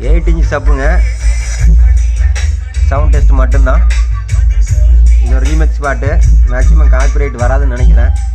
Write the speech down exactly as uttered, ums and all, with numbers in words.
Eight inch சப்புங்க. Sound test மட்டும்தான். இது ஒரு ரீமிக்ஸ் பாட்டு. மேக்ஸிமம் காப்பிரைட் வராதுன்னு நினைக்கிறேன்.